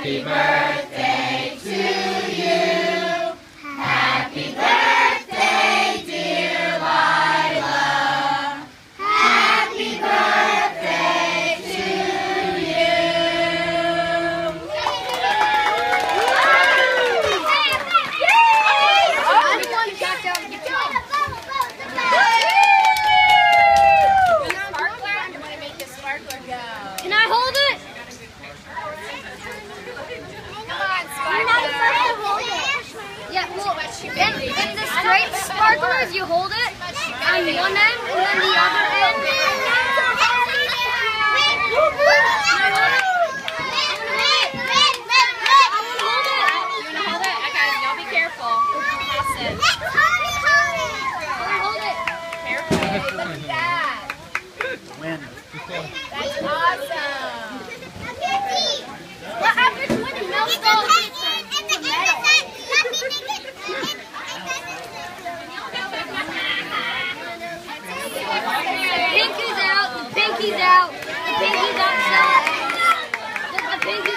Happy birthday to you. Happy birthday, dear Lila. Happy birthday to you. Can I hold it? Yeah, well, in the straight sparklers, you hold it on one end and then the other end. Y'all be careful. Toss it. Careful. Look at that. That's awesome. What happens when it melts off? Pinky's out. The pinky's out. The pinky's outside. The pinky